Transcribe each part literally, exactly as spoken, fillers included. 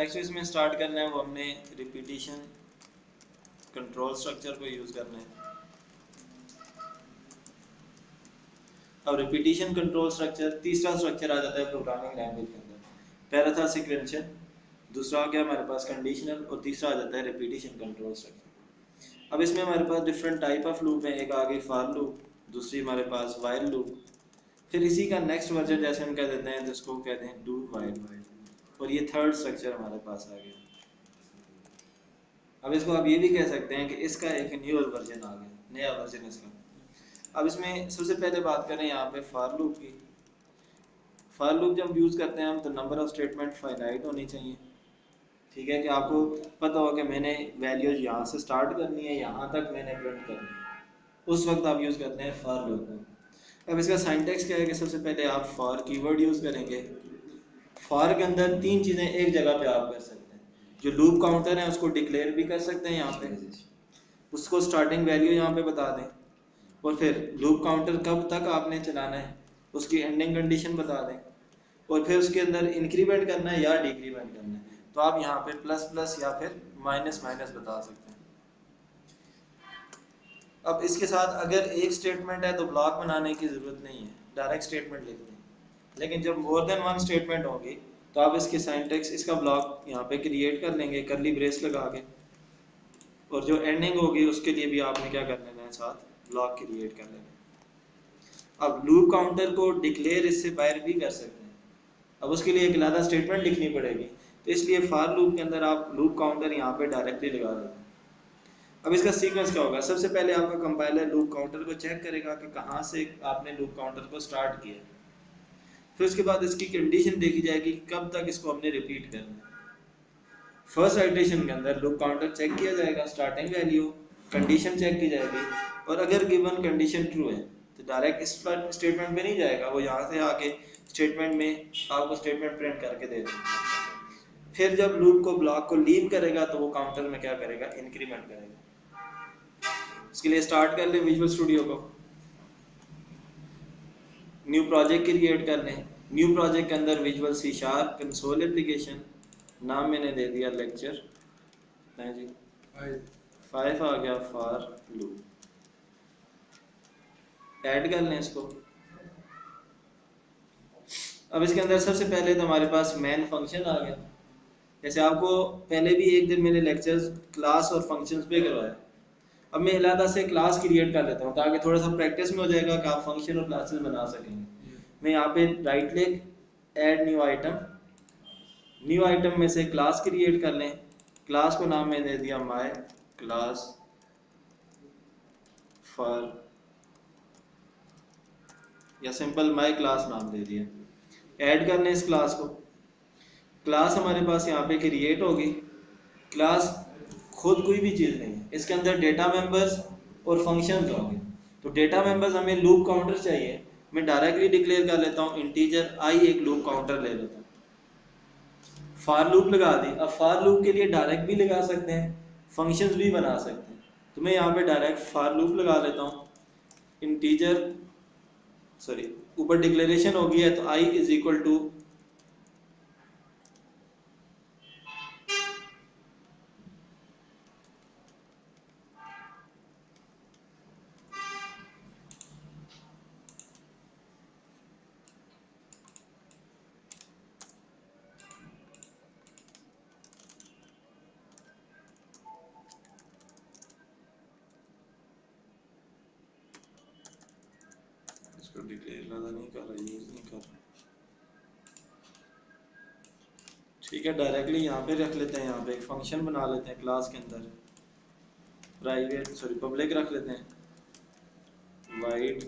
Next इसमें start करना है वो हमने रिपीटिशन कंट्रोल स्ट्रक्चर को यूज़ करना है। अब रिपीटिशन कंट्रोल स्ट्रक्चर तीसरा स्ट्रक्चर आ जाता है प्रोग्रामिंग लैंग्वेज के अंदर। पहला था सीक्वेंशियल, दूसरा हो गया हमारे पास कंडीशनल और तीसरा आ जाता है रिपीटिशन कंट्रोल स्ट्रक्चर। अब इसमें हमारे पास डिफरेंट टाइप ऑफ लूप है, एक आ गई फॉर लूप, दूसरी हमारे पास वाइल लूप, फिर इसी का नेक्स्ट वर्जन जैसे हम कह देते हैं जिसको कहते हैं डू वाइल, और ये थर्ड स्ट्रक्चर हमारे पास आ गया। अब इसको आप ये भी कह सकते हैं कि इसका एक न्यू वर्जन आ गया, नया वर्जन इसका। अब इसमें सबसे पहले बात करें यहाँ पे फॉर लूप की। फॉर लूप जब यूज़ करते हैं हम तो नंबर ऑफ स्टेटमेंट फाइनाइट होनी चाहिए। ठीक है कि आपको पता हो कि मैंने वैल्यूज यहाँ से स्टार्ट करनी है, यहाँ तक मैंने प्रिंट करनी है, उस वक्त आप यूज़ करते हैं फॉर लूप को। अब इसका सिंटैक्स क्या है कि सबसे पहले आप फॉर कीवर्ड यूज़ करेंगे। फॉर के अंदर तीन चीज़ें एक जगह पे आप कर सकते हैं, जो लूप काउंटर है उसको डिक्लेयर भी कर सकते हैं यहाँ पे, उसको स्टार्टिंग वैल्यू यहाँ पे बता दें, और फिर लूप काउंटर कब तक आपने चलाना है उसकी एंडिंग कंडीशन बता दें, और फिर उसके अंदर इंक्रीमेंट करना है या डिक्रीमेंट करना है तो आप यहाँ पे प्लस प्लस या फिर माइनस माइनस बता सकते हैं। अब इसके साथ अगर एक स्टेटमेंट है तो ब्लॉक बनाने की ज़रूरत नहीं है, डायरेक्ट स्टेटमेंट लिख दें। लेकिन जब मोर देन वन स्टेटमेंट होगी तो आप इसके सिंटैक्स इसका ब्लॉक यहाँ पे क्रिएट कर लेंगे करली ब्रेस लगा के, और जो एंडिंग होगी उसके लिए भी आपने क्या कर लेना है, साथ ब्लॉक क्रिएट कर लेना है। अब लूप काउंटर को डिक्लेयर इससे बाहर भी कर सकते हैं, अब उसके लिए एक अलग स्टेटमेंट लिखनी पड़ेगी, तो इसलिए फॉर लूप के अंदर आप लूप काउंटर यहाँ पे डायरेक्टली लगा देते हैं। अब इसका सीक्वेंस क्या होगा, सबसे पहले आपका कंपाइलर लूप काउंटर को चेक करेगा कि कहाँ से आपने लूप काउंटर को स्टार्ट किया, फिर उसके बाद इसकी कंडीशन देखी जाएगी कब तक इसको हमने रिपीट करना है। फर्स्ट आइटरेशन के अंदर लूप काउंटर चेक किया जाएगा, स्टार्टिंग वैल्यू, कंडीशन चेक की जाएगी, और अगर गिवन कंडीशन ट्रू है तो डायरेक्ट इस पर स्टेटमेंट में नहीं जाएगा, वो यहाँ से आके स्टेटमेंट में आपको स्टेटमेंट प्रिंट करके दे देगा। फिर जब लूप को ब्लॉक को लीव करेगा तो वो काउंटर में क्या करेगा, इंक्रीमेंट करेगा। इसके लिए स्टार्ट कर ले विजुअल स्टूडियो को, न्यू प्रोजेक्ट क्रिएट कर लें। न्यू प्रोजेक्ट के अंदर Visual C Sharp console application, नाम मैंने दे दिया लेक्चर है जी, फाइव आ गया फॉर लूप, ऐड कर लें इसको। अब इसके अंदर सबसे पहले तो हमारे पास मेन फंक्शन आ गया। जैसे आपको पहले भी एक दिन मैंने लेक्चर्स क्लास और फंक्शंस पे करवाया, अब मैं अलग से क्लास क्रिएट कर लेता हूँ ताकि थोड़ा सा प्रैक्टिस में हो जाएगा कि आप फंक्शन और क्लासेस बना सकेंगे। मैं यहाँ पे right click, add new item, new item में से क्लास क्रिएट कर लें। क्लास को नाम मैंने दे दिया माय क्लास फॉर, या सिंपल माय क्लास नाम दे दिया। ऐड कर लें इस क्लास को। क्लास हमारे पास यहाँ पे क्रिएट होगी। क्लास खुद कोई भी चीज़ नहीं है, इसके अंदर डेटा मेंबर्स और फंक्शंस होंगे। तो डेटा मेंबर्स हमें लूप काउंटर चाहिए, मैं डायरेक्टली डिक्लेयर कर लेता हूँ इंटीजर आई, एक लूप काउंटर ले लेता हूँ, फॉर लूप लगा दी। अब फॉर लूप के लिए डायरेक्ट भी लगा सकते हैं, फंक्शंस भी बना सकते हैं, तो मैं यहाँ पे डायरेक्ट फॉर लूप लगा लेता हूँ। इंटीजर सॉरी ऊपर डिक्लेरेशन होगी है तो आई इज इक्वल टू इसको डिक्लेयर ज़्यादा नहीं कर रहा, यूज नहीं कर रहा, ठीक है। डायरेक्टली यहाँ पे रख लेते हैं, यहाँ पे एक फंक्शन बना लेते हैं क्लास के अंदर, प्राइवेट सॉरी पब्लिक रख लेते हैं, वाइड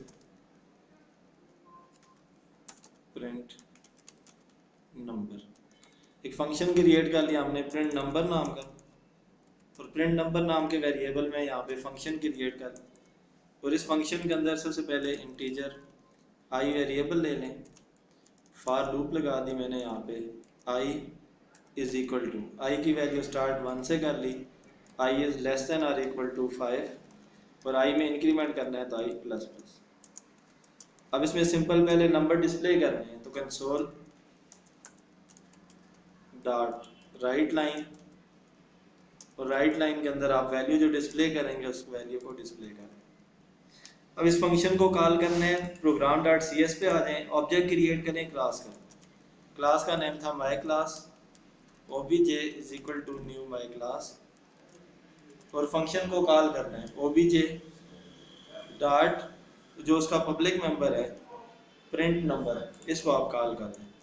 प्रिंट नंबर। एक फंक्शन क्रिएट कर लिया हमने प्रिंट नंबर नाम का, और प्रिंट नंबर नाम के वेरिएबल में यहाँ पे फंक्शन क्रिएट कर, और इस फंक्शन के अंदर सबसे पहले इंटीजर आई वेरिएबल ले लें। फॉर लूप लगा दी मैंने यहाँ पे, I is equal to, I की वैल्यू स्टार्ट वन से कर ली, I is less than or equal to five, और आई में इंक्रीमेंट करना है तो आई प्लस प्लस। अब इसमें सिंपल पहले नंबर डिस्प्ले करने हैं तो कंसोल डॉट राइट लाइन, और राइट लाइन के अंदर आप वैल्यू जो डिस्प्ले करेंगे उस वैल्यू को डिस्प्ले करें। अब इस फंक्शन को कॉल करने प्रोग्राम डॉट सी एस पे आ जाएं, ऑब्जेक्ट क्रिएट करें क्लास का, क्लास का नेम था my class, OBJ is equal to new my class, और फंक्शन को कॉल करना है ओबीजे डॉट जो उसका पब्लिक मेंबर है प्रिंट नंबर, इसको आप कॉल कर दें।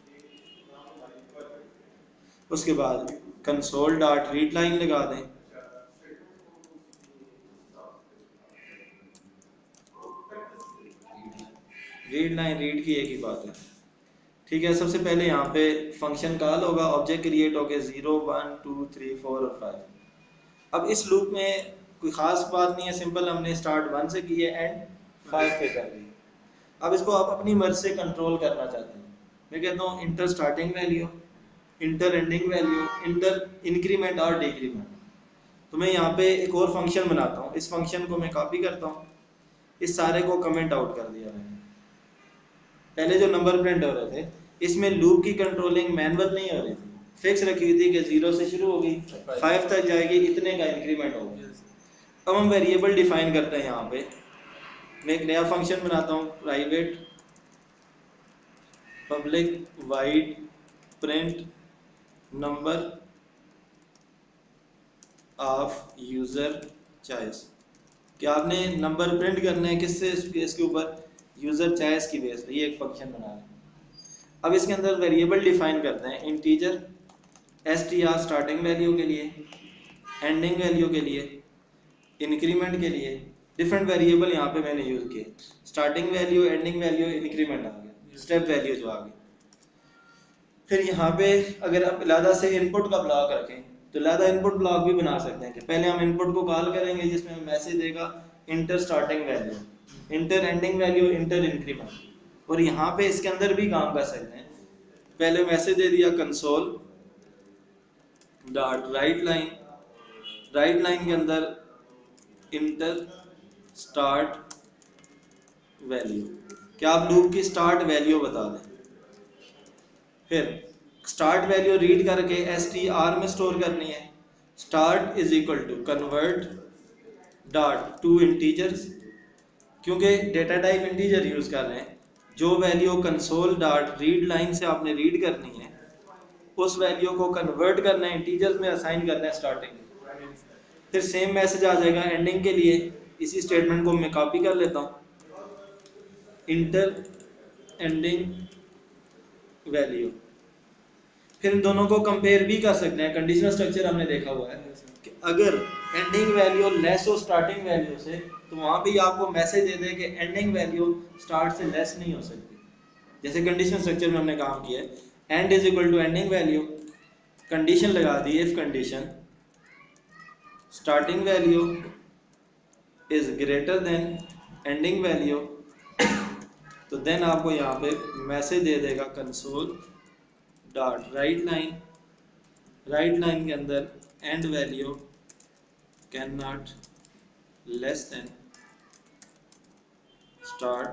उसके बाद कंसोल डॉट रीड लाइन लगा दें, रीड लाइन रीड की एक ही बात है, ठीक है। सबसे पहले यहाँ पे फंक्शन कॉल होगा, ऑब्जेक्ट क्रिएट होके zero one two three four और फाइव। अब इस लूप में कोई ख़ास बात नहीं है, सिंपल हमने स्टार्ट वन से की है, एंड फाइव पे कर दी। अब इसको आप अपनी मर्ज से कंट्रोल करना चाहते हैं, मैं कहता हूँ enter starting value, enter ending value, enter increment और डिक्रीमेंट। तो मैं यहाँ पे एक और फंक्शन बनाता हूँ, इस फंक्शन को मैं कॉपी करता हूँ, इस सारे को कमेंट आउट कर दिया मैंने। पहले जो नंबर प्रिंट हो रहे थे इसमें लूप की कंट्रोलिंग मैनुअल नहीं हो रही थी, फिक्स रखी हुई थी कि जीरो से शुरू होगी फाइव तक जाएगी, इतने का इंक्रीमेंट होगा। अब हम वेरिएबल डिफाइन करते हैं, यहाँ पे मैं एक नया फंक्शन बनाता हूँ, private public void print number of user choice, कि आपने नंबर प्रिंट करने हैं किससे, इसके ऊपर यूजर चॉइस की बेस पे, ये एक फंक्शन बना है। अब इसके अंदर वेरिएबल डिफाइन करते हैं, integer S T R starting value के लिए, एंडिंग वैल्यू के लिए, इंक्रीमेंट के लिए, डिफरेंट वेरिएबल यहाँ पे मैंने यूज किए, starting value, ending value, increment आ गया, स्टेप वैल्यू जो आ गई। फिर यहाँ पे अगर आप अलहदा से इनपुट का ब्लॉक रखें तो अलहदा इनपुट ब्लॉक भी बना सकते हैं, कि पहले हम इनपुट को कॉल करेंगे जिसमें मैसेज देगा enter starting value, enter ending value, enter increment, और यहाँ पे इसके अंदर भी काम कर सकते हैं। पहले मैसेज दे दिया console dot write line, write line के अंदर इंटर स्टार्ट वैल्यू, क्या आप लूप की स्टार्ट वैल्यू बता दें। फिर स्टार्ट वैल्यू रीड करके एस टी आर में स्टोर करनी है, start is equal to convert dot to integers, क्योंकि डेटा टाइप इंटीजर यूज कर रहे हैं, जो value console dot read line से आपने रीड करनी है उस वैल्यू को कन्वर्ट करना है, इंटीजर्स में असाइन करना है स्टार्टिंग। फिर सेम मैसेज आ जाएगा एंडिंग के लिए, इसी स्टेटमेंट को मैं कॉपी कर लेता हूँ, इंटर एंडिंग वैल्यू। फिर इन दोनों को कंपेयर भी कर सकते हैं, कंडीशनल स्ट्रक्चर हमने देखा हुआ है कि अगर एंडिंग वैल्यू लेस हो स्टार्टिंग वैल्यू से तो वहाँ भी आपको मैसेज दे दे कि एंडिंग वैल्यू स्टार्ट से लेस नहीं हो सकती, जैसे कंडीशनल स्ट्रक्चर में हमने काम किया है, end is equal to ending value, condition लगा दी, if condition starting value is greater than ending value, तो देन आपको यहाँ पे मैसेज दे देगा console dot write line, write line के अंदर end value can not less than start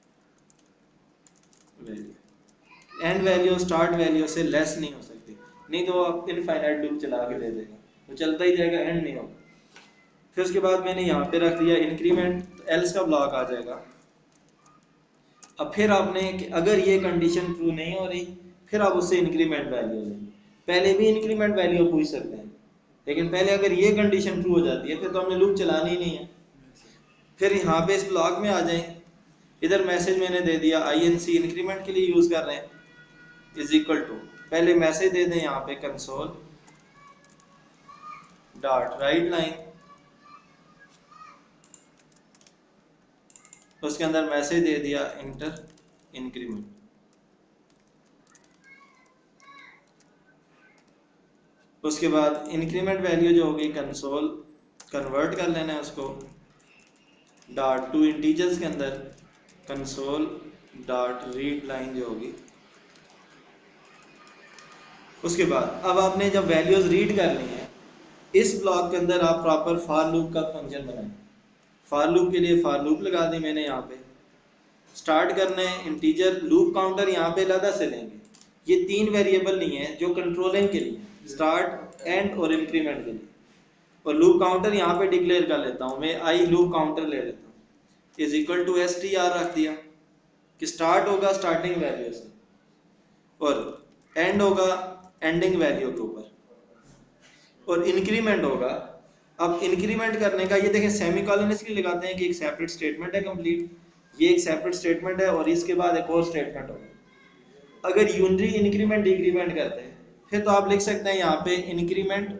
value, end value start value से लेस नहीं हो सकती, नहीं तो आप इनफाइनाइट लूप चला के दे देगा, तो चलता ही जाएगा, एंड नहीं होगा। फिर उसके बाद मैंने यहाँ पे रख दिया इंक्रीमेंट, तो एल्स का ब्लॉक आ जाएगा। अब फिर आपने कि अगर ये कंडीशन ट्रू नहीं हो रही फिर आप उससे इंक्रीमेंट वैल्यू लेंगे, पहले भी इंक्रीमेंट वैल्यू पूछ सकते हैं, लेकिन पहले अगर ये कंडीशन ट्रू हो जाती है फिर तो हमने लूप चलानी ही नहीं है। फिर यहाँ पे इस ब्लॉक में आ जाएं, इधर मैसेज मैंने दे दिया आई एन सी इंक्रीमेंट के लिए यूज कर रहे हैं, इज इक्वल टू, पहले मैसेज दे दें यहाँ पे कंसोल डॉट राइट लाइन, उसके अंदर मैसेज दे दिया इंटर इंक्रीमेंट, उसके बाद इंक्रीमेंट वैल्यू जो होगी कंसोल कन्वर्ट कर लेना है उसको डॉट टू इंटीजर्स के अंदर कंसोल डॉट रीड लाइन जो होगी। उसके बाद अब आपने जब वैल्यूज रीड करनी है इस ब्लॉक के अंदर आप प्रॉपर फॉर लूप का फंक्शन बनाएं, फॉर लूप के लिए फॉर लूप लगा दी मैंने, यहाँ पे स्टार्ट करना है इंटीजर, लूप काउंटर यहाँ पे अलग से लेंगे, ये तीन वेरिएबल नहीं है जो कंट्रोलिंग के लिए, स्टार्ट, एंड और इंक्रीमेंट के लिए। और लूप काउंटर यहाँ पे डिक्लेयर कर लेता हूँ मैं, आई लूप काउंटर ले लेता हूँ is equal to S T R रख दिया कि स्टार्ट होगा स्टार्टिंग वैल्यू से और एंड होगा एंडिंग वैल्यू के ऊपर और इंक्रीमेंट होगा। अब इंक्रीमेंट करने का ये देखें सेमी कॉलन इसलिए लगाते हैं कि एक सेपरेट स्टेटमेंट है कंप्लीट, ये एक सेपरेट स्टेटमेंट है और इसके बाद एक और स्टेटमेंट होगा। अगर यूनरी इंक्रीमेंट डिक्रीमेंट करते हैं फिर तो आप लिख सकते हैं यहाँ पे इंक्रीमेंट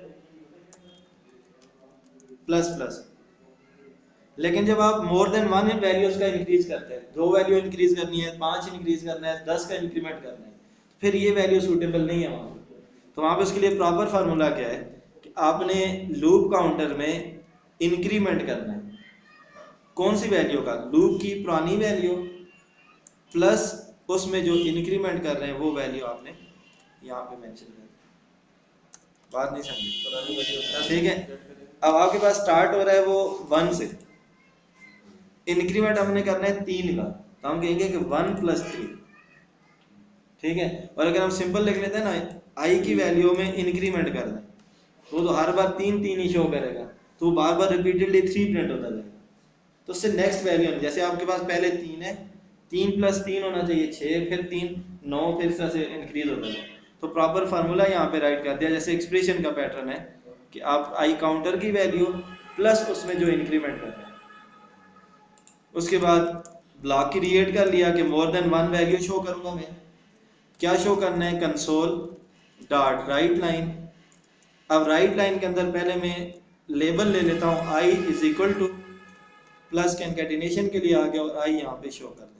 प्लस प्लस। लेकिन जब आप मोर देन वन वैल्यूज का इंक्रीज करते हैं, दो वैल्यू इंक्रीज करनी है, पांच इंक्रीज करना है, दस का इंक्रीमेंट करना है, फिर ये वैल्यू सूटेबल नहीं है वहां पर। तो वहां पे उसके लिए प्रॉपर फार्मूला क्या है कि आपने लूप काउंटर में इंक्रीमेंट करना है कौन सी वैल्यू का, लूप की पुरानी वैल्यू प्लस उसमें जो इंक्रीमेंट कर रहे हैं वो वैल्यू आपने यहाँ पे मेंशन कर दी। बात नहीं समझी? ठीक है। अब आपके पास स्टार्ट हो रहा है वो वन से, इंक्रीमेंट हमने करना है तीन का, तो हम कहेंगे कि वन प्लस थ्री। ठीक है। और अगर हम सिंपल लिख लेते हैं ना, आई की वैल्यू में इंक्रीमेंट कर दें तो तो हर बार तीन तीन ही शो करेगा, तो बार बार रिपीटेडली थ्री प्रिंट होता जाएगा। तो उससे नेक्स्ट वैल्यू, जैसे आपके पास पहले तीन है, तीन प्लस तीन होना चाहिए छः, फिर तीन नौ, फिर इस तरह से इंक्रीज होता है। तो प्रॉपर फार्मूला यहाँ पे राइट कर दिया, जैसे एक्सप्रेशन का पैटर्न है कि आप आई काउंटर की वैल्यू प्लस उसमें जो इंक्रीमेंट कर रहे हैं। उसके बाद ब्लॉक क्रिएट कर लिया कि more than one value show करूंगा मैं। क्या शो करना है, कंसोल डॉट राइट लाइन। अब राइट लाइन के अंदर पहले मैं लेबल ले लेता हूँ I is equal to plus concatenation के लिए आ गया और आई यहाँ पे शो कर दें।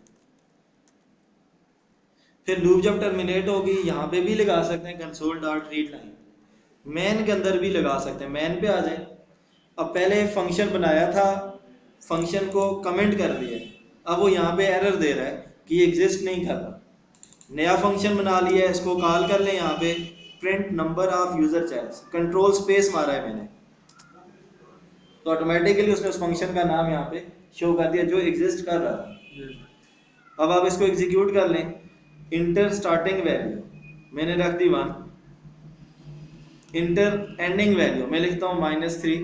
फिर लूप जब टर्मिनेट होगी यहाँ पे भी लगा सकते हैं console dot read line, main के अंदर भी लगा सकते हैं, मैन पे आ जाए। अब पहले फंक्शन बनाया था, फंक्शन को कमेंट कर दिया, अब वो यहाँ पे एरर दे रहा है कि ये एग्जिस्ट नहीं कर रहा। नया फंक्शन बना लिया है, इसको कॉल कर लें यहाँ पे प्रिंट नंबर ऑफ यूजर चाइल्ड्स, कंट्रोल स्पेस मारा है मैंने, तो ऑटोमेटिकली उसने उस फंक्शन का नाम यहाँ पे शो कर दिया जो एग्जिस्ट कर रहा था। अब आप इसको एग्जीक्यूट कर लें, इंटर स्टार्टिंग वैल्यू मैंने रख दी वन, इंटर एंडिंग वैल्यू मैं लिखता हूँ माइनस थ्री,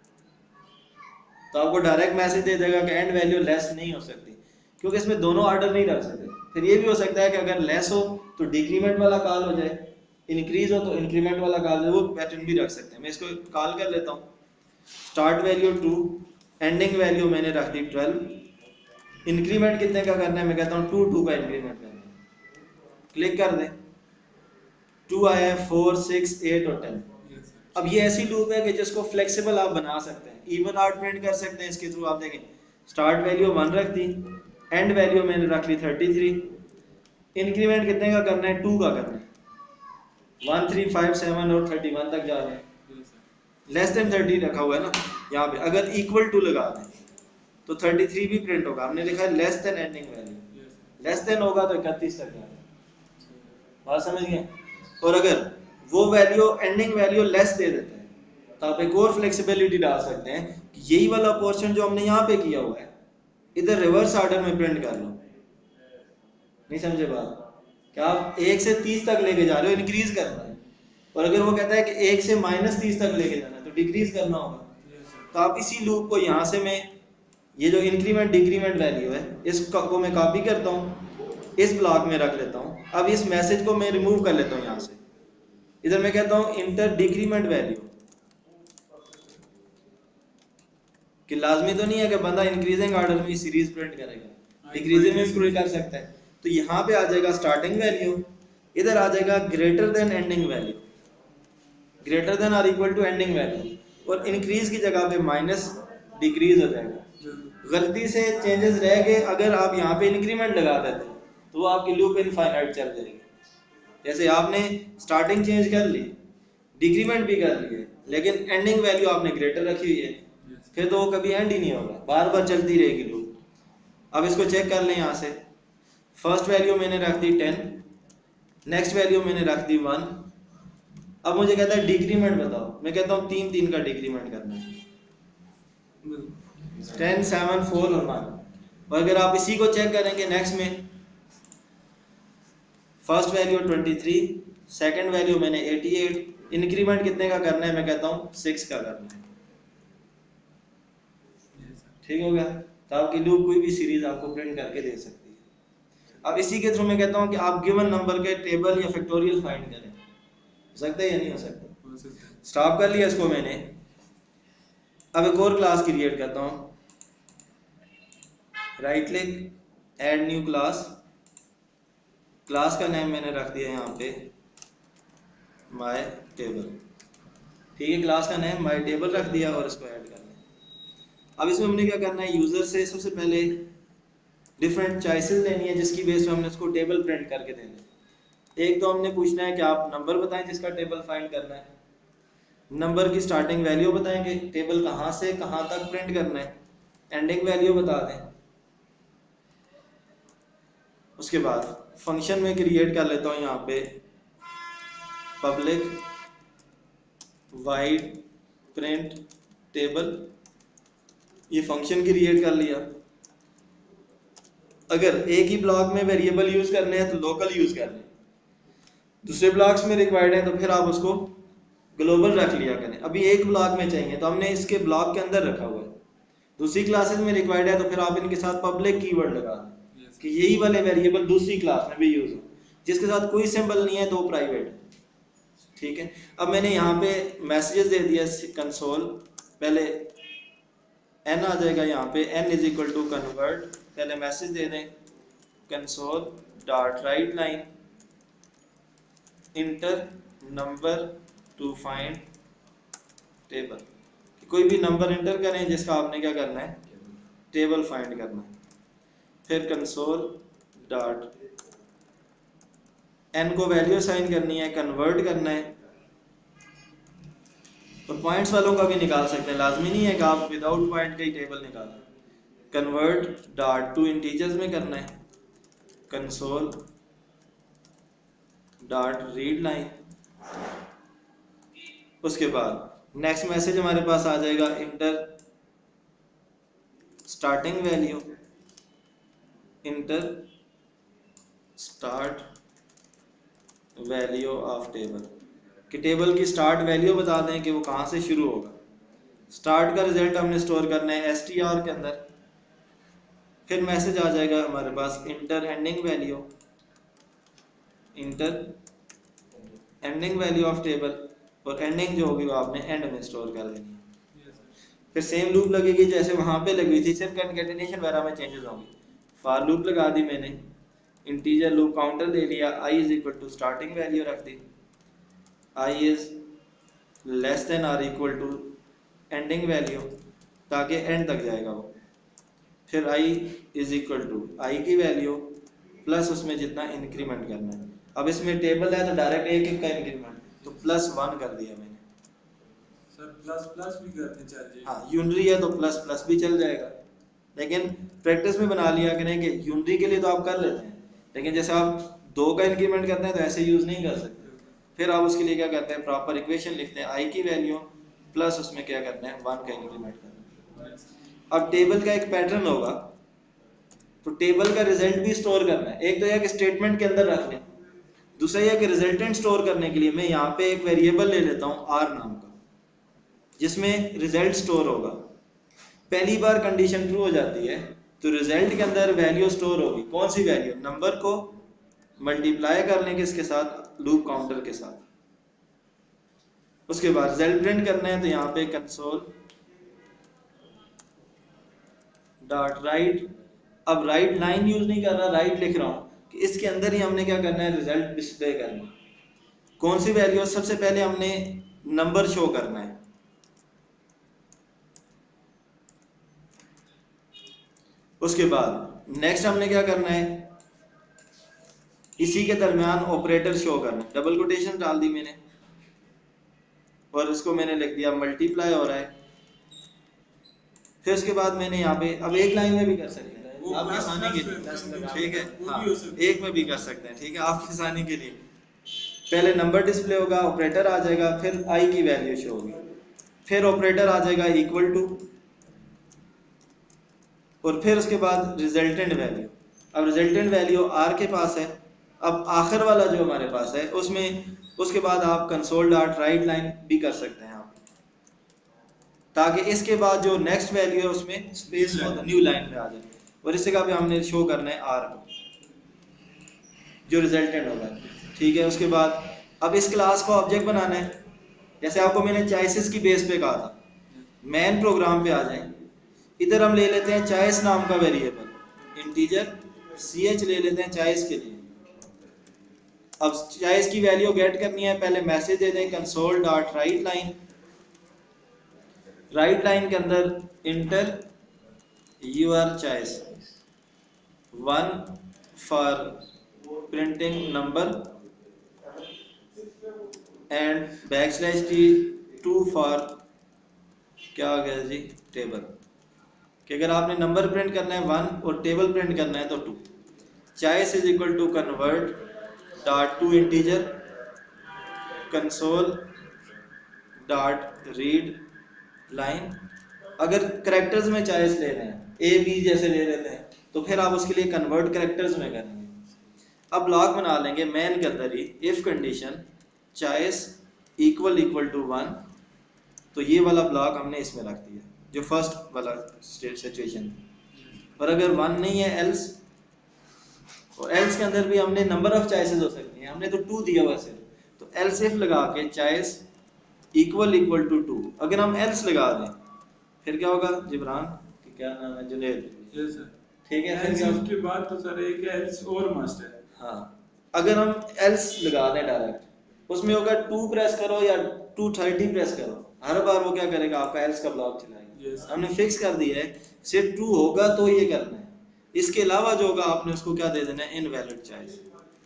तो आपको डायरेक्ट मैसेज दे देगा कि एंड वैल्यू लेस नहीं हो सकती, क्योंकि इसमें दोनों ऑर्डर नहीं रख सकते। फिर ये भी हो सकता है कि अगर लेस हो तो डिक्रीमेंट वाला कॉल हो जाए, इंक्रीज हो तो इंक्रीमेंट वाला कॉल हो, वो पैटर्न भी रख सकते हैं। मैं इसको कॉल कर लेता हूँ, start value two, ending value मैंने रख दी ट्वेल्व, इंक्रीमेंट कितने का करना है, मैं कहता हूँ टू टू का इंक्रीमेंट करना है। क्लिक कर दें, टू आया है, फोर, सिक्स, एट और टेन। अब ये ऐसी लूप है कि जिसको फ्लेक्सिबल आप बना सकते हैं, इवन आउट प्रिंट कर सकते हैं इसके थ्रू। आप देखें स्टार्ट वैल्यू वन रख दी, एंड वैल्यू मैंने रख ली थर्टी थ्री, इंक्रीमेंट कितने का करना है, टू का करना है, वन थ्री फाइव सेवन और थर्टी वन तक जा रहे हैं। लेस देन थर्टी रखा हुआ है ना यहाँ पे, अगर इक्वल टू लगा दें तो थर्टी थ्री भी प्रिंट होगा। हमने लिखा है less than ending value, less than होगा तो इकतीस तक जाएगा। बात समझ गए? और अगर वो वैल्यू एंडिंग वैल्यू लेस दे देते हैं तो आप एक और फ्लेक्सिबिलिटी डाल सकते हैं कि यही वाला पोर्शन जो हमने यहाँ पे किया हुआ है इधर रिवर्स ऑर्डर में प्रिंट कर लो। नहीं समझे बात? क्या आप एक से तीस तक लेके जा रहे हो, इंक्रीज करना है, और अगर वो कहता है कि एक से माइनस तीस तक लेके जाना है तो डिक्रीज करना होगा। तो आप इसी लूप को यहाँ से मैं ये जो इंक्रीमेंट डिक्रीमेंट वैल्यू है इसको मैं कॉपी करता हूँ, इस ब्लॉक में रख लेता हूँ। अब इस मैसेज को मैं रिमूव कर लेता हूँ यहाँ से, इधर मैं कहता हूँ इंटर डिक्रीमेंट वैल्यू, कि लाजमी तो नहीं है कि बंदा इंक्रीजिंग ऑर्डर में सीरीज प्रिंट करेगा, डिक्रीजिंग में प्रिंट कर सकता है। तो यहाँ पे आ जाएगा स्टार्टिंग वैल्यू, इधर आ जाएगा greater than ending value, greater than और इक्वल टू एंडिंग वैल्यू, और इंक्रीज की जगह पे माइनस डिक्रीज हो जाएगा। गलती से चेंजेस रह गए, अगर आप यहाँ पे इंक्रीमेंट लगा देते तो वो आपकी लूप इनफाइनाइट चल जाएगी। जैसे आपने स्टार्टिंग चेंज कर ली, डिक्रीमेंट भी कर लिए, लेकिन एंडिंग वैल्यू आपने ग्रेटर रखी हुई है, फिर तो वो कभी एंड ही नहीं होगा, बार बार चलती रहेगी लूप। अब इसको चेक कर लें यहाँ से, फर्स्ट वैल्यू मैंने रख दी टेन, नेक्स्ट वैल्यू मैंने रख दी वन। अब मुझे कहता है डिक्रीमेंट बताओ, मैं कहता हूँ तीन तीन का डिक्रीमेंट करना है, टेन, सेवन, फोर और वन। और अगर आप इसी को चेक करेंगे नेक्स्ट में, first value twenty three, second value मैंने एटी एट, इंक्रीमेंट कितने का करना है, मैं कहता हूँ सिक्स का करना है। ठीक हो गया, तो आपकी लूप कोई भी सीरीज आपको प्रिंट करके दे सकती है। अब इसी के थ्रू मैं कहता हूँ कि आप गिवन नंबर के टेबल या फैक्टोरियल फाइंड करें, हो सकता है या नहीं हो सकता? स्टॉप कर लिया इसको मैंने। अब एक और क्लास क्रिएट करता हूँ, right click add new class, class का नेम मैंने रख दिया यहाँ पे माय टेबल। ठीक है, क्लास का नेम माय टेबल रख दिया और इसको ऐड कर लिया। अब इसमें हमने क्या करना है, यूजर से सबसे पहले डिफरेंट चॉइसेस लेनी है जिसकी बेस पे हमने इसको टेबल प्रिंट करके देना है। एक तो हमने पूछना है कि आप नंबर बताएं जिसका टेबल फाइंड करना है, नंबर की स्टार्टिंग वैल्यू बताएंगे, टेबल कहाँ से कहाँ तक प्रिंट करना है, एंडिंग वैल्यू बता दें। उसके बाद फंक्शन में क्रिएट कर लेता हूँ यहाँ पे पब्लिक वाइड प्रिंट टेबल, ये फंक्शन क्रिएट कर लिया। अगर एक ही ब्लॉक में वेरिएबल यूज करने हैं तो लोकल यूज कर लें, दूसरे ब्लॉक्स में रिक्वायर्ड है तो फिर आप उसको ग्लोबल रख लिया करें। अभी एक ब्लॉक में चाहिए तो हमने इसके ब्लॉक के अंदर रखा हुआ है, दूसरी क्लासेस में रिक्वायर्ड है तो फिर आप इनके साथ पब्लिक कीवर्ड लगा दें yes. कि यही वाले वेरिएबल दूसरी क्लास में भी यूज हो, जिसके साथ कोई सिंबल नहीं है तो वो प्राइवेट है। ठीक है, अब मैंने यहाँ पे मैसेजेस दे दिया कंसोल, पहले एन आ जाएगा यहाँ पे, N is equal to convert, पहले मैसेज दे दें console dot write line enter number to find table, कोई भी नंबर इंटर करें जिसका आपने क्या करना है, टेबल फाइंड करना है। फिर कंसोल डॉट एन को वैल्यू असाइन करनी है, कन्वर्ट करना है, और पॉइंट्स वालों का भी निकाल सकते हैं, लाजमी नहीं है कि आप विदाउट पॉइंट का ही टेबल निकालें। कन्वर्ट डॉट टू इंटीजर्स में करना है, कंसोल डॉट रीड लाइन। उसके बाद नेक्स्ट मैसेज हमारे पास आ जाएगा enter starting value enter start value of table, कि टेबल की स्टार्ट वैल्यू बता दें कि वो कहाँ से शुरू होगा। स्टार्ट का रिजल्ट हमने स्टोर करना है एस टी आर के अंदर। फिर मैसेज आ जाएगा हमारे पास enter ending value enter ending value of table, और एंडिंग जो होगी वो आपने एंड में स्टोर कर देनी है। फिर सेम लूप लगेगी जैसे वहां पे लगी थी, सिर्फ कंकेटिनेशन वगैरह में चेंजेस होंगे। फॉर लूप लगा दी मैंने, इंटीजर लूप काउंटर दे लिया, I is equal to starting value रख दी, I is less than or equal to ending value, ताकि एंड तक जाएगा वो। फिर I is equal to I की वैल्यू प्लस उसमें जितना इंक्रीमेंट करना है। अब इसमें टेबल है तो डायरेक्ट एक एक का इंक्रीमेंट, तो प्लस वन कर दिया मैंने। सर प्लस प्लस भी करने चाहिए। हाँ, यूनरी है तो प्लस प्लस भी चल जाएगा, लेकिन प्रैक्टिस में बना लिया करें कि यूनरी के लिए तो आप कर लेते हैं, लेकिन जैसे आप दो का इंक्रीमेंट करते हैं तो ऐसे यूज नहीं कर सकते। फिर आप उसके लिए क्या करते हैं, प्रॉपर इक्वेशन लिखते हैं, आई की वैल्यू प्लस उसमें क्या करना है, वन का इंक्रीमेंट करना है। अब टेबल का एक पैटर्न होगा, तो टेबल का रिजल्ट भी स्टोर करना है। एक तो यह कि स्टेटमेंट के अंदर रख लें, दूसरा यह कि रिजल्टेंट स्टोर करने के लिए मैं यहाँ पे एक वेरिएबल ले लेता हूँ आर नाम का, जिसमें रिजल्ट स्टोर होगा। पहली बार कंडीशन ट्रू हो जाती है तो रिजल्ट के अंदर वैल्यू स्टोर होगी। कौन सी वैल्यू, नंबर को मल्टीप्लाई कर लेंगे इसके साथ, लूप काउंटर के साथ। उसके बाद रिजल्ट प्रिंट करना है तो यहाँ पे कंसोल डॉट राइट, अब राइट लाइन यूज नहीं कर रहा, राइट लिख रहा हूं कि इसके अंदर ही हमने क्या करना है, रिजल्ट डिस्प्ले करना है। कौन सी वैल्यू, सबसे पहले हमने नंबर शो करना है। उसके बाद नेक्स्ट हमने क्या करना है, इसी के दरमियान ऑपरेटर शो करना है। डबल कोटेशन डाल दी मैंने और इसको मैंने लिख दिया मल्टीप्लाई हो रहा है। फिर उसके बाद मैंने यहाँ पे, अब एक लाइन में भी कर सकते हैं आपकी आसानी के लिए, ठीक है, हाँ एक में भी कर सकते हैं, ठीक है, आपकी आसानी के लिए। पहले नंबर डिस्प्ले होगा, ऑपरेटर आ जाएगा, फिर आई की वैल्यू शो होगी, फिर ऑपरेटर आ जाएगा इक्वल टू, और फिर उसके बाद रिजल्टेंट वैल्यू। अब रिजल्टेंट वैल्यू आर के पास है। अब आखिर वाला जो हमारे पास है उसमें उसके बाद आप कंसोल डॉट राइट लाइन भी कर सकते हैं आप, ताकि इसके बाद जो नेक्स्ट वैल्यू है उसमें स्पेस हो, न्यू लाइन में आ जाए। और इस जगह पे हमने शो करना है आर को, जो रिजल्टेंट होगा। ठीक है, उसके बाद अब इस क्लास को ऑब्जेक्ट बनाना है। जैसे आपको मैंने चॉइसेस की बेस पे कहा था, मेन प्रोग्राम पे आ जाए। इधर हम ले लेते हैं चॉइस नाम का वेरिएबल, इंटीजर सी एच ले लेते हैं चॉइस के लिए। अब चॉइस की वैल्यू गेट करनी है, पहले मैसेज दे दें console dot write line. Write line के अंदर enter your choice one for printing number and backslash T two for क्या हो गया जी, टेबल। कि अगर आपने नंबर प्रिंट करना है वन और टेबल प्रिंट करना है तो two. Choice is equal to convert dot to integer console dot read line. अगर करेक्टर्स में चॉइस ले रहे हैं, ए बी जैसे ले लेते हैं, तो फिर आप उसके लिए कन्वर्ट करेक्टर्स में करेंगे। अब ब्लॉक बना लेंगे मेन के अंदर ही, if condition choice equal equal to one. तो ये वाला ब्लॉक हमने इसमें रख दिया, जो फर्स्ट वाला स्टेट सिचुएशन। और अगर वन नहीं है एल्स, और एल्स के अंदर भी हमने नंबर ऑफ चॉइसेस हो सकती हैं, हमने तो टू दिया हुआ सिर्फ, तो एल्स इफ लगा के choice equal equal to two. अगर हम एल्स लगा दें फिर क्या होगा, जिब्रान कि क्या नाम है, जुनेद, यस सर। ठीक है। एल्स फिर के बाद तो सर एक एल्स और मस्ट है। हाँ, अगर हम एल्स लगा दें डायरेक्ट, उसमें होगा टू प्रेस करो या टू थर्टी प्रेस करो, हर बार वो क्या करेगा, आपका एल्स का ब्लॉक चलाएगा। yes. हमने फिक्स कर दिया है सिर्फ टू होगा तो ये करना है, इसके अलावा जो होगा आपने उसको क्या दे देना है, इनवैलिड चॉइस।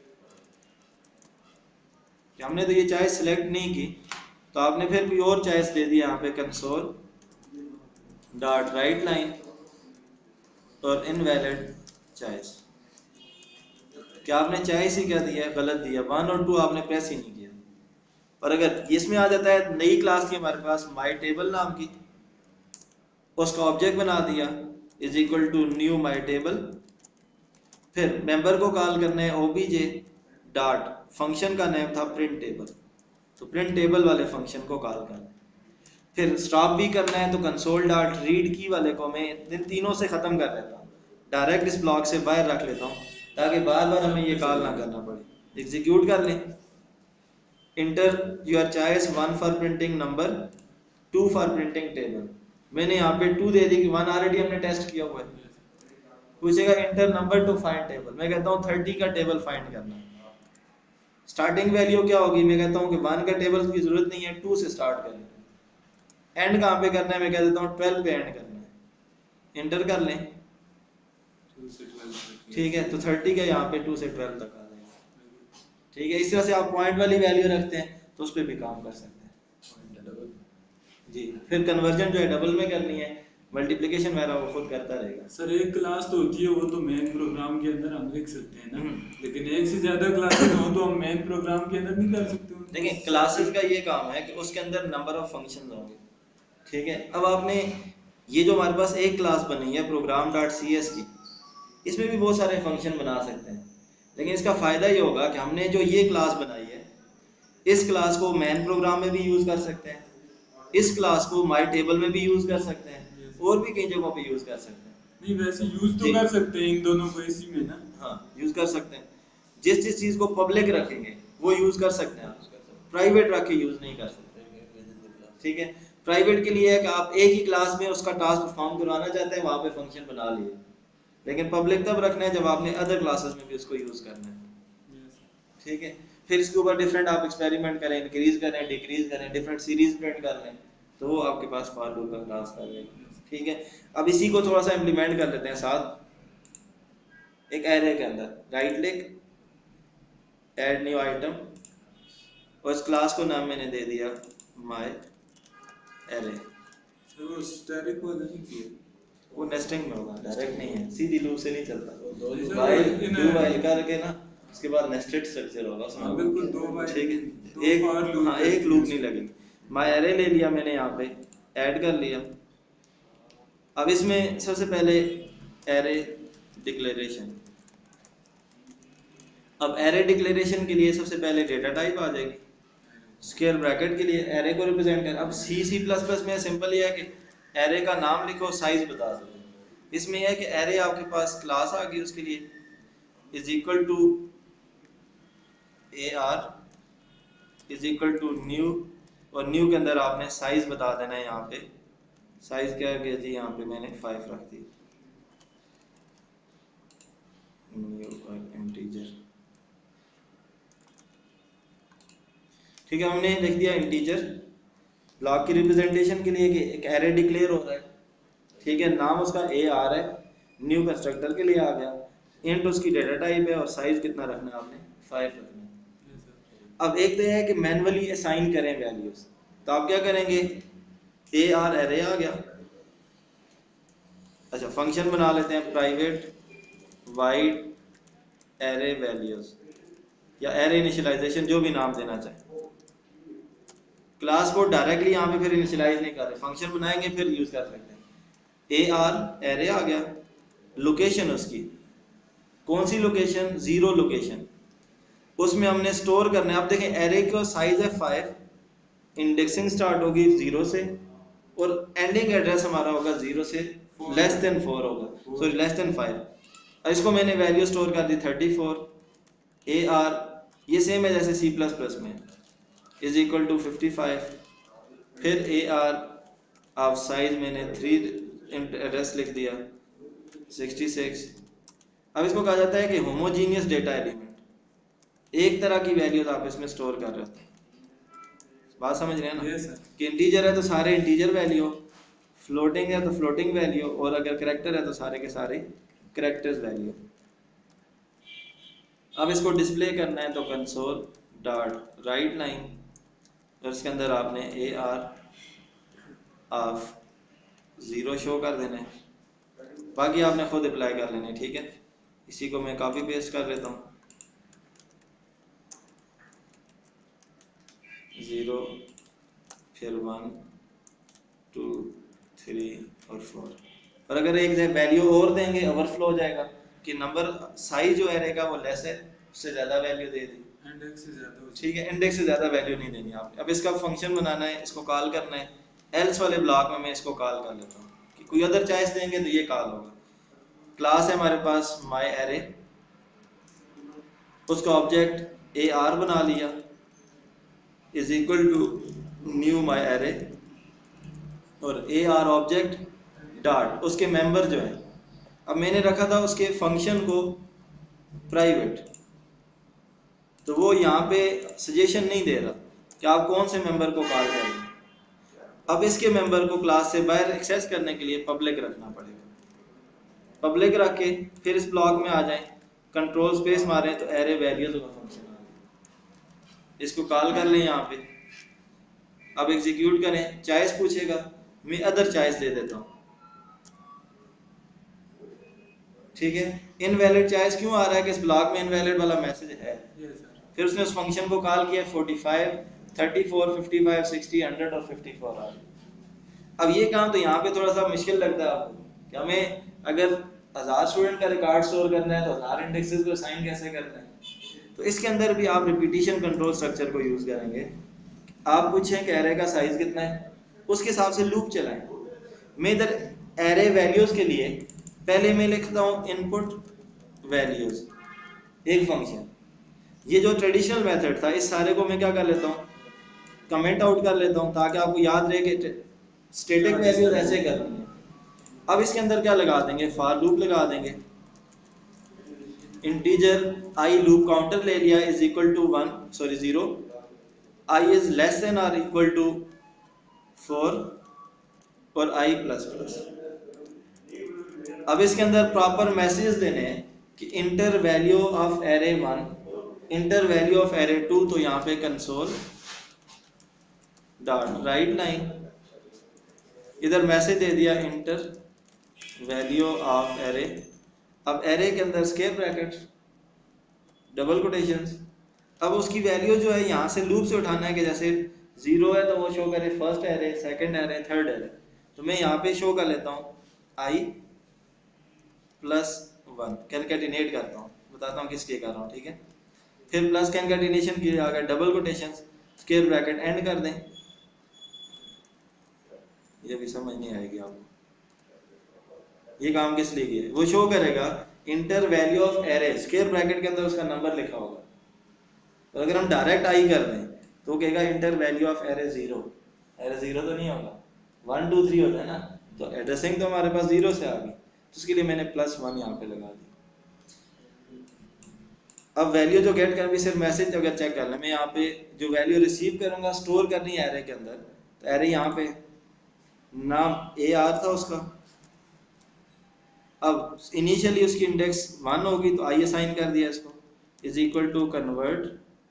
हमने तो ये चॉइस सिलेक्ट नहीं की, तो आपने फिर कोई और चॉइस दे दिया यहाँ पे कंसोल डॉट राइट लाइन और इनवैलिड चॉइस। क्या आपने चॉइस ही क्या दिया, गलत दिया, वन और टू आपने प्रेस ही नहीं किया। और अगर इसमें आ जाता है, नई क्लास थी हमारे पास माई टेबल नाम की, उसका ऑब्जेक्ट बना दिया is equal to new my table. फिर मेंबर को कॉल करना है ओबीजे डॉट, फंक्शन का नेम था प्रिंट टेबल, तो प्रिंट टेबल वाले फंक्शन को कॉल करना है। फिर स्टॉप भी करना है, तो कंसोल डॉट रीड की वाले को मैं इन तीनों से ख़त्म कर लेता हूँ, डायरेक्ट इस ब्लॉक से बाहर रख लेता हूँ, ताकि बार बार हमें ये कॉल ना करना पड़े। एग्जीक्यूट कर लें, enter your choice one for printing number, two for printing table. मैंने यहाँ पे टू दे दी कि वन ऑलरेडी हमने टेस्ट किया हुआ है। पूछेगा enter number to find table, मैं कहता हूँ थर्टी का टेबल फाइंड करना है। स्टार्टिंग वैल्यू क्या होगी, मैं कहता हूँ कि वन का टेबल की जरूरत नहीं है, टू से स्टार्ट करें। एंड कहाँ पे करना है, मैं कह देता हूँ ट्वेल्व पे एंड करना है। इंटर कर लें, ठीक है, तो थर्टी का यहाँ पे टू से ट्वेल्व तक आ जाएगा। ठीक है, इस तरह से आप पॉइंट वाली वैल्यू रखते हैं तो उस पर भी काम कर सकते हैं जी। फिर कन्वर्जन जो है डबल में करनी है, मल्टीप्लिकेशन वगैरह वो खुद करता रहेगा। सर एक क्लास तो होती है, वो तो मेन प्रोग्राम के अंदर हम लिख सकते हैं ना, लेकिन एक से ज्यादा क्लासेस हो तो हम मेन प्रोग्राम के अंदर नहीं कर सकते। देखिए क्लासेस का ये काम है कि उसके अंदर नंबर ऑफ फंक्शन होंगे, ठीक है। अब आपने ये जो हमारे पास एक क्लास बनी है प्रोग्राम डॉट सी एस की, इसमें भी बहुत सारे फंक्शन बना सकते हैं, लेकिन इसका फ़ायदा ये होगा कि हमने जो ये क्लास बनाई है, इस क्लास को मेन प्रोग्राम में भी यूज़ कर सकते हैं, इस क्लास को माई टेबल में भी यूज़ कर सकते हैं, और भी कई जगहों पे यूज़ कर सकते हैं। नहीं वैसे यूज़ तो कर सकते हैं इन दोनों को इसी में ना। हाँ यूज़ कर सकते हैं, जिस जिस चीज़ को पब्लिक रखेंगे वो यूज़ कर सकते हैं, प्राइवेट रख के यूज़ नहीं कर सकते। ठीक है, प्राइवेट के लिए है कि आप एक ही क्लास में उसका टास्क परफॉर्म करवाना चाहते हैं, वहाँ पे फंक्शन बना लिए, लेकिन पब्लिक तब रखना है जब आपने अदर क्लासेस में भी उसको यूज़ करना है। ठीक है, फिर इसके ऊपर डिफरेंट आप एक्सपेरिमेंट करें, इंक्रीज करें, डिक्रीज करें, डिफरेंट सीरीज प्रिंट कर लें, तो वो आपके पास फॉर लूप का क्लास कर लेगा। ठीक है, अब इसी को थोड़ा सा इम्प्लीमेंट कर लेते हैं साथ एक एरे के अंदर। Right click, add new item, और इस क्लास को नाम मैंने दे दिया माय एरे। वो स्टैटिक वाला नहीं किया, वो नेस्टिंग में होगा, डायरेक्ट नहीं है, सीधी लूप से नहीं चलता। दो वाइल डू वाइल करके ना, उसके बाद नेस्टेड स्ट्रक्चर होगा उसमें। हाँ बिल्कुल, दो वाइल, ठीक है, दो एक फॉर लूप, हाँ एक लूप नहीं लगेगी। माय एरे ले लिया मैंने, यहाँ पे ऐड कर लिया। अब इसमें सबसे पहले एरे डिक्लेरेशन। अब एरे डिक्लेरेशन के लिए सबसे पहले डेटा टाइप आ जाएगी, स्क्वायर ब्रैकेट के लिए एरे को रिप्रेजेंट कर। अब सी सी प्लस प्लस में सिंपल ये है कि एरे का नाम लिखो, साइज बता दो। इसमें यह है कि एरे आपके पास क्लास आ गई, उसके लिए is equal to A R is equal to new, और न्यू के अंदर आपने साइज बता देना है। यहाँ पे साइज क्या है जी, यहाँ पे मैंने फाइव रख दी, न्यू और इंटीजर। ठीक है, हमने लिख दिया इंटीजर। ब्लॉक की रिप्रेजेंटेशन के लिए कि एक एरे डिक्लेयर हो रहा है, ठीक है, नाम उसका ए आर है, न्यू कंस्ट्रक्टर के लिए आ गया, इंट उसकी डेटा टाइप है, और साइज कितना रखना है आपने, फाइव रखना है। अब एक तो यह है कि मैनुअली असाइन करें वैल्यूज, तो आप क्या करेंगे, ए आर एरे आ गया। अच्छा, फंक्शन बना लेते हैं, प्राइवेट वाइड एरे वैल्यूज, या एरे इनिशियलाइजेशन, जो भी नाम देना चाहे। क्लास को डायरेक्टली यहाँ पे फिर इनिशियलाइज नहीं कर रहे, फंक्शन बनाएंगे फिर यूज कर सकते हैं। ए आर एरे आ गया, लोकेशन उसकी कौन सी लोकेशन, जीरो लोकेशन, उसमें हमने स्टोर करना है। आप देखें एरे का साइज है फाइव, इंडेक्सिंग स्टार्ट होगी जीरो से, और एंडिंग एड्रेस हमारा होगा जीरो से लेस देन फोर होगा, सॉरी लेस देन फाइव। इसको मैंने वैल्यू स्टोर कर दी थर्टी फोर। ए आर ये सेम है जैसे सी प्लस प्लस में, is equal to fifty five. फिर ए आर आप साइज मैंने थ्री एड्रेस लिख दिया सिक्सटी सिक्स। अब इसको कहा जाता है कि होमोजीनियस डेटा एलिमेंट, एक तरह की वैल्यूज आप इसमें स्टोर कर रहे हो। बात समझ रहे हैं ना, yes, कि इंटीजर है तो सारे इंटीजर वैल्यू, फ्लोटिंग है तो फ्लोटिंग वैल्यू, और अगर करेक्टर है तो सारे के सारे करेक्टर्स वैल्यू। अब इसको डिस्प्ले करना है तो कंसोल डॉट राइट लाइन, और इसके अंदर आपने A R of zero show कर देना है, बाकी आपने खुद अप्लाई कर लेना है। ठीक है, इसी को मैं कॉपी पेस्ट कर लेता हूँ, ज़ीरो फिर वन टू थ्री और फोर। और अगर एक वैल्यू और देंगे ओवरफ्लो हो जाएगा कि नंबर साइज जो एरे का वो लेस है, उससे ज़्यादा वैल्यू दे दी, इंडेक्स से ज्यादा हो ठीक है, इंडेक्स से ज़्यादा वैल्यू नहीं देनी आपने। अब इसका फंक्शन बनाना है, इसको कॉल करना है। एल्स वाले ब्लॉक में मैं इसको कॉल कर लेता हूँ कि कोई अदर चॉइस देंगे तो ये कॉल होगा। क्लास है हमारे पास माई एरे, उसका ऑब्जेक्ट ए आर बना लिया, is equal to new my array, और ए आर ऑब्जेक्ट डॉट उसके मेंबर जो है, अब मैंने रखा था उसके फंक्शन को प्राइवेट, तो वो यहाँ पे सजेशन नहीं दे रहा कि आप कौन से मेंबर को कॉल करें। अब इसके मेंबर को क्लास से बाहर एक्सेस करने के लिए पब्लिक रखना पड़ेगा। पब्लिक रख के फिर इस ब्लॉक में आ जाएं, कंट्रोल स्पेस मारें तो एरे वैल्यूज का फंक्शन आ गया, इसको कॉल कर लें यहाँ पे। अब एग्जीक्यूट करें, चॉइस पूछेगा, मैं अदर चॉइस दे देता हूँ। ठीक है, इनवैलिड चॉइस क्यों आ रहा है कि इस ब्लॉक में इनवैलिड वाला मैसेज है। yes, sir. फिर उसने उस फंक्शन को कॉल किया, forty five, thirty four, fifty five, sixty, hundred और फिफ्टी फोर आ गया। अब ये काम तो यहाँ पे थोड़ा सा मुश्किल लगता है आपको कि हमें अगर हजार स्टूडेंट का रिकॉर्ड स्टोर करना है तो हजार इंडेक्सेस को असाइन कैसे करना है। तो इसके अंदर भी आप रिपीटिशन कंट्रोल स्ट्रक्चर को यूज करेंगे। आप पूछें कि एरे का साइज कितना है, उसके हिसाब से लूप चलाएं। मैं इधर एरे वैल्यूज के लिए पहले मैं लिखता हूँ इनपुट वैल्यूज, एक फंक्शन। ये जो ट्रेडिशनल मेथड था, इस सारे को मैं क्या कर लेता हूँ, कमेंट आउट कर लेता हूँ, ताकि आपको याद रहे कि स्टैटिक वैल्यूज ऐसे करनी है। अब इसके अंदर क्या लगा देंगे, फॉर लूप लगा देंगे। इंटीजर आई लूप काउंटर ले लिया, is equal to one sorry zero, I is less than और इक्वल टू फोर, और आई प्लस प्लस। अब इसके अंदर प्रॉपर मैसेज देने हैं कि enter value of array one, enter value of array two, तो यहाँ पे कंसोल डॉट राइट लाइन, इधर मैसेज दे दिया इंटर वैल्यू ऑफ एरे। अब एरे के अंदर स्क्वायर ब्रैकेट, डबल कोटेशंस। अब उसकी वैल्यू जो है यहाँ से लूप से उठाना है कि जैसे जीरो है तो वो शो करे first array, second array, third array. तो मैं यहाँ पे शो कर लेता हूँ आई प्लस वन, कैलकुलेट करता हूँ, बताता हूँ किसके कर रहा हूँ। ठीक है, फिर प्लस कैलकुलेशन किया गया, double quotations, square bracket end कर दें, ये भी समझ नहीं आएगी आपको। ये काम किस लिए किया है, वो शो करेगा enter value of array, square bracket के अंदर उसका नंबर लिखा होगा। तो अगर हम डायरेक्ट आई कर दें तो कहेगा enter value of array zero, array zero तो नहीं होगा, वन टू थ्री होता है ना, तो एड्रेसिंग तो हमारे पास जीरो से आ गई, तो उसके लिए मैंने प्लस वन यहाँ पे लगा दी। अब वैल्यू जो गेट कर भी सिर्फ मैसेज अगर चेक कर लें, मैं यहाँ पे जो वैल्यू रिसीव करूंगा स्टोर करनी है एरे के अंदर, तो एरे यहाँ पे नाम ए आर था उसका, अब इनिशियली उसकी इंडेक्स वन होगी तो आई असाइन कर दिया इसको, is equal to convert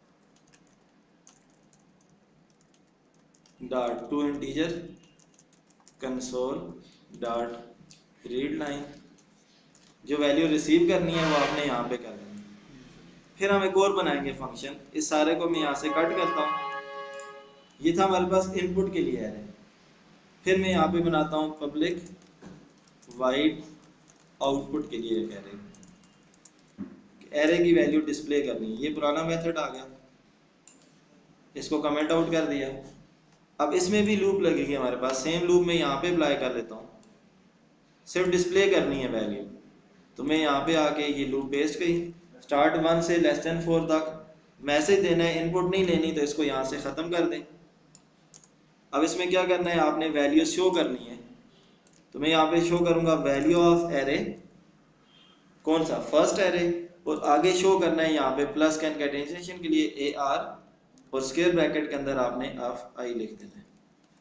dot to integer console dot read line, जो वैल्यू रिसीव करनी है वो आपने यहाँ पे करनी है। फिर हम एक और बनाएंगे फंक्शन, इस सारे को मैं यहाँ से कट करता हूँ, ये था हमारे पास इनपुट के लिए है। फिर मैं यहाँ पे बनाता हूँ पब्लिक वाइड आउटपुट के लिए एक एरे, एरे की वैल्यू डिस्प्ले करनी है, ये पुराना मेथड आ गया, इसको कमेंट आउट कर दिया। अब इसमें भी लूप लगेगी हमारे पास, सेम लूप में यहाँ पे अप्लाई कर लेता हूँ, सिर्फ डिस्प्ले करनी है वैल्यू, तो मैं यहाँ पे आके ये लूप पेस्ट की, स्टार्ट वन से लेस देन फोर तक मैसेज देना है, इनपुट नहीं लेनी, तो इसको यहाँ से ख़त्म कर दें। अब इसमें क्या करना है, आपने वैल्यू शो करनी है, तो मैं यहाँ पे शो करूँगा वैल्यू ऑफ एरे, कौन सा, फर्स्ट एरे, और आगे शो करना है यहाँ पे प्लस कंकैटिनेशन के लिए ए आर, और स्क्वायर ब्रैकेट के अंदर आपने ऑफ आई लिख देना है।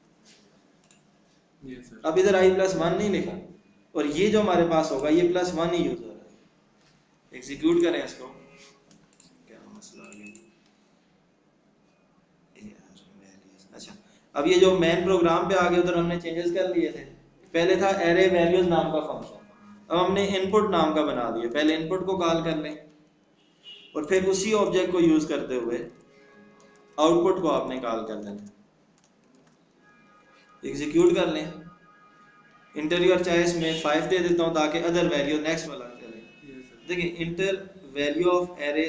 yes, अब इधर आई प्लस वन नहीं लिखा, और ये जो हमारे पास होगा ये प्लस वन ही यूज हो रहा है। एग्जीक्यूट करें इसको, क्या मसला आ गया, अच्छा अब ये जो मेन प्रोग्राम पे आ गया उधर हमने चेंजेस कर लिए थे, पहले था एरे वैल्यूज नाम का फंक्शन, अब हमने इनपुट नाम का बना दिया, पहले इनपुट को कॉल कर लें और फिर उसी ऑब्जेक्ट को यूज करते हुए आउटपुट को आपने कॉल कर देना। एग्जीक्यूट कर लें, इंटर चॉइस में फाइव दे देता हूँ ताकि अदर वैल्यू नेक्स्ट वाला चले। yes, देखिए enter value of array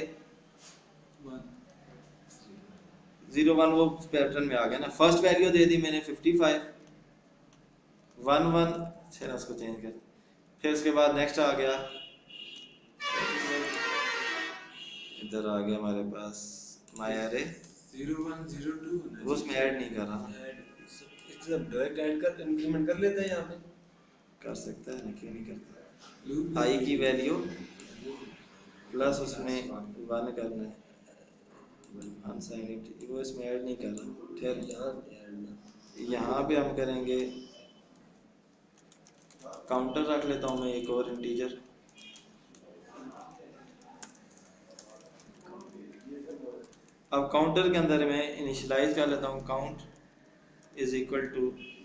zero one वो पैटर्न में आ गया ना, फर्स्ट वैल्यू दे दी मैंने फिफ्टी फाइव, वन वन फिर उसको चेंज कर, फिर उसके बाद नेक्स्ट आ गया, इधर आ गया हमारे पास my array zero one zero two, वो उसमें ऐड नहीं कर रहा, डायरेक्ट ऐड कर इंक्रीमेंट कर लेते हैं यहाँ पे, कर सकता है ना, क्यों नहीं करता, आई की वैल्यू प्लस उसमें वन करना है, अनसाइंड वो इसमें ऐड नहीं कर रहा, फिर यहाँ पे हम करेंगे काउंटर रख लेता हूँ मैं एक और इंटीजर, अब काउंटर के अंदर मैं इनिशियलाइज कर लेता हूँ count is equal to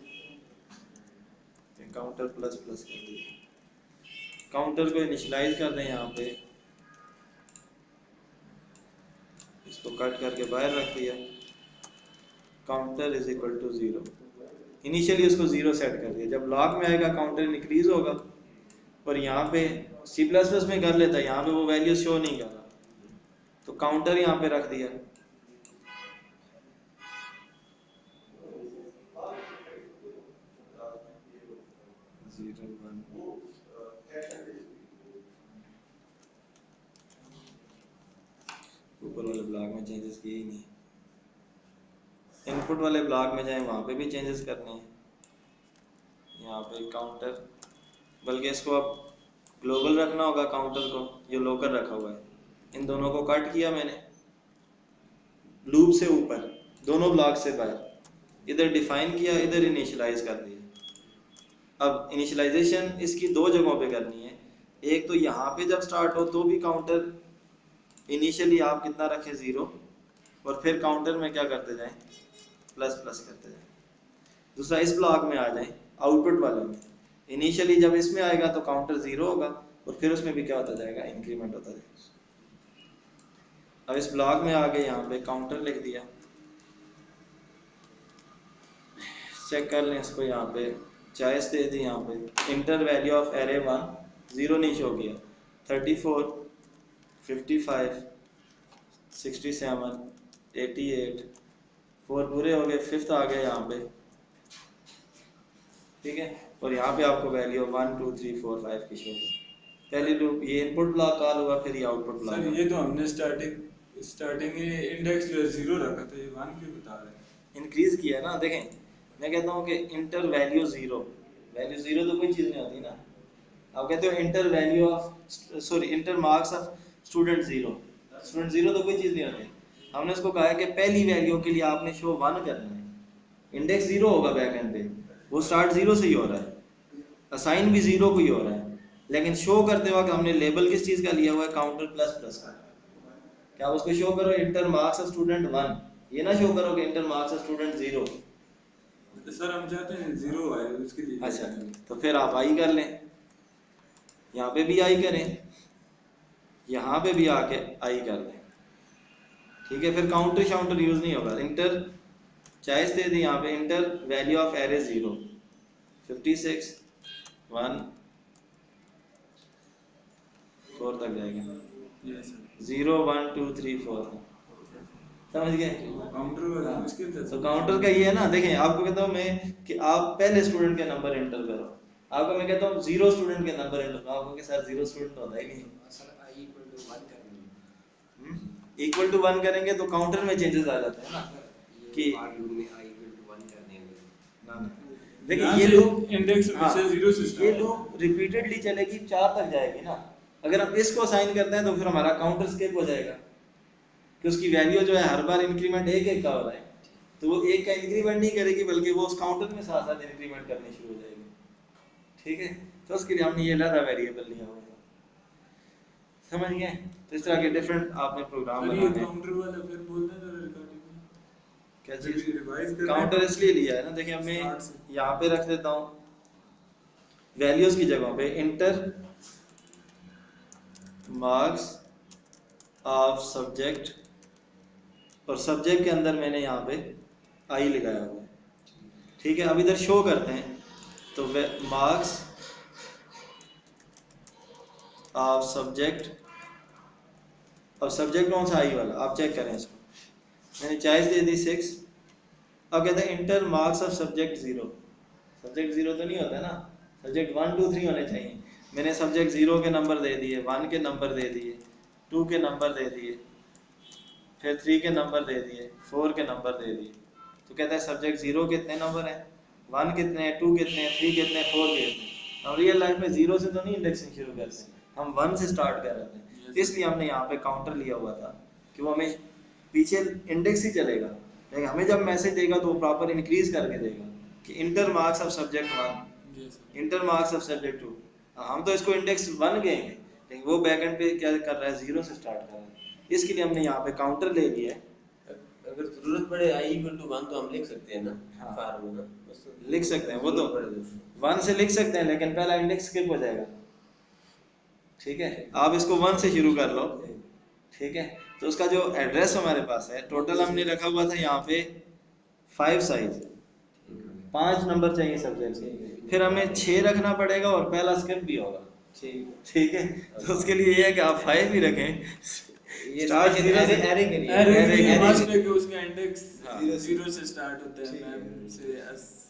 counter plus plus कर दिया, काउंटर को इनिशियलाइज कर दें यहाँ पे, इसको कट करके बाहर रख दिया, counter is equal to zero, initially उसको जीरो सेट कर दिया, जब लॉग में आएगा काउंटर इंक्रीज होगा, और यहाँ पे सी प्लस प्लस में कर लेता है, यहाँ पे वो वैल्यू शो नहीं कर रहा, तो काउंटर यहाँ पे रख दिया, जीरो वन, ऊपर वाले ब्लॉक में चेंजेस किए ही नहीं, इनपुट वाले ब्लॉक में जाए वहाँ पे भी चेंजेस करने हैं, यहाँ पे काउंटर, बल्कि इसको अब ग्लोबल रखना होगा काउंटर को, जो लोकल रखा हुआ है, इन दोनों को कट किया मैंने, लूप से ऊपर दोनों ब्लॉक से बाहर, इधर डिफाइन किया, इधर इनिशियलाइज कर दिया। अब इनिशियलाइजेशन इसकी दो जगहों पे करनी है, एक तो यहाँ पे जब स्टार्ट हो तो भी काउंटर इनिशियली आप कितना रखें जीरो, और फिर काउंटर में क्या करते जाएं प्लस प्लस करते जाएं, दूसरा इस ब्लॉक में आ जाएं आउटपुट वाले में, इनिशियली जब इसमें आएगा तो काउंटर जीरो होगा और फिर उसमें भी क्या होता जाएगा इंक्रीमेंट होता जाएगा। अब इस ब्लॉक में आगे यहाँ पे काउंटर लिख दिया, चेक कर लें इसको, यहाँ पे चॉइस दे दी, यहाँ पे enter value of array one, zero नहीं शो किया, thirty four, fifty five, sixty seven, eighty eight, four पूरे हो गए, फिफ्थ आ गया यहाँ पे, ठीक है। और यहाँ पे आपको value one two three four five की शो होगी। पहले लूप ये इनपुट ब्लॉक कॉल हुआ, फिर ये आउटपुट ब्लॉक। सर ये तो हमने स्टार्टिंग स्टार्टिंग में इंडेक्स जो है जीरो रखा था, ये वन क्यों बता रहे हैं? इंक्रीज किया ना, देखें मैं कहता हूँ कि enter value zero, value zero तो कोई चीज़ नहीं होती ना। आप कहते हो enter value of sorry enter marks of student zero, student zero तो कोई चीज़ नहीं होती। हमने उसको कहा है कि पहली वैल्यू के लिए आपने शो वन करना है, इंडेक्स जीरो होगा बैक एंड पे, वो स्टार्ट जीरो से ही हो रहा है, असाइन भी जीरो को ही हो रहा है, लेकिन शो करते वक्त हमने लेबल किस चीज़ का लिया हुआ है, काउंटर प्लस प्लस का। क्या उसको शो करो enter marks of student one, ये ना शो करो कि inter marks of student zero. Sir हम चाहते हैं जीरो आए उसके लिए। अच्छा तो फिर आप आई कर लें, यहाँ पे भी आई करें, यहाँ पे भी आके आई कर लें, ठीक है। फिर काउंटर शाउंटर यूज नहीं होगा, इंटर चॉइस दे दी यहाँ पे, enter value of array zero, fifty six one four तक जाएगा, yes sir. Zero one two three four, समझ गए। काउंटर वाला मुश्किल था। तो काउंटर का ये है ना, देखें आपको कहता हूँ मैं कि आप पहले स्टूडेंट के नंबर एंटर करो, आपको मैं कहता हूँ जीरो स्टूडेंट के नंबर एंटर करो, आपको के साथ जीरो स्टूडेंट होता ही नहीं। इक्वल टू वन करेंगे तो काउंटर में चेंजेस आ जाते हैं ना कि ना ना देखिए ये लूप इंडेक्स से जीरो से ये लूप रिपीटेडली चलेगी, चार तक जाएगी ना। अगर हम इसको असाइन करते हैं तो फिर हमारा काउंटर स्किप हो जाएगा कि उसकी वैल्यू जो है हर बार इंक्रीमेंट एक एक का हो रहा है, तो वो एक का इंक्रीमेंट नहीं करेगी बल्कि वो उस काउंटर में साथ साथ इंक्रीमेंट करनी शुरू हो जाएगी, ठीक है। तो उसके लिए हमने ये अलग वेरिएबल लिया हुआ है, समझ गए। तो इस तरह के डिफरेंट आपने प्रोग्राम बनाने हैं। काउंटर वाला फिर बोलना जरा रिकॉर्डिंग में क्या चीज रिवाइज करना काउंटर इसलिए लिया है ना, देखिए अब मैं यहाँ पे रख देता हूँ वैल्यूज की जगह पे इंटर मार्क्स ऑफ सब्जेक्ट, और सब्जेक्ट के अंदर मैंने यहाँ पे आई लगाया हुआ है, ठीक है। अब इधर शो करते हैं तो मार्क्स ऑफ सब्जेक्ट, अब सब्जेक्ट कौन सा आई वाला आप चेक करें इसको, मैंने चॉइस दे दी सिक्स। अब कहते हैं inter marks of subject zero, subject zero तो नहीं होता ना, सब्जेक्ट वन टू थ्री होने चाहिए। मैंने सब्जेक्ट जीरो के नंबर दे दिए, वन के नंबर दे दिए, टू के नंबर दे दिए, फिर थ्री के नंबर दे दिए, फोर के नंबर दे दिए। तो कहता है सब्जेक्ट जीरो कितने नंबर हैं, वन कितने हैं, टू कितने हैं, थ्री कितने हैं, फोर कितने हैं। हम रियल लाइफ में जीरो से तो नहीं इंडेक्सिंग शुरू करते हैं, हम वन से स्टार्ट कर रहे हैं। इसलिए हमने यहाँ पे काउंटर लिया हुआ था कि वो हमें पीछे इंडेक्स ही चलेगा, लेकिन हमें जब मैसेज देगा तो वो प्रॉपर इंक्रीज करके देगा कि inter marks of subject one, inter marks of subject two. हम तो इसको इंडेक्स वन कहेंगे, लेकिन वो बैकएंड पे क्या कर रहा है, जीरो से स्टार्ट कर रहा है। इसके लिए हमने यहाँ पे काउंटर ले लिया है। अगर जरूरत पड़े आई इक्वल टू वन तो हम लिख सकते हैं ना, हाँ। फार्मूला लिख सकते हैं, वो तो वन से लिख सकते हैं, लेकिन पहला इंडेक्स स्किप हो जाएगा, ठीक है। आप इसको वन से शुरू कर लो, ठीक है। तो उसका जो एड्रेस हमारे पास है, टोटल हमने रखा हुआ था यहाँ पे फाइव साइज, पांच नंबर चाहिए सब्जेक्ट से, फिर हमें छः रखना पड़ेगा और पहला स्किप भी होगा, ठीक है। तो उसके लिए ये है कि आप फाइव ही रखें, स्टार्ट जीरो से एरे करिए, एरे एरे के एरे उसका इंडेक्स जीरो से स्टार्ट होता है, मैम से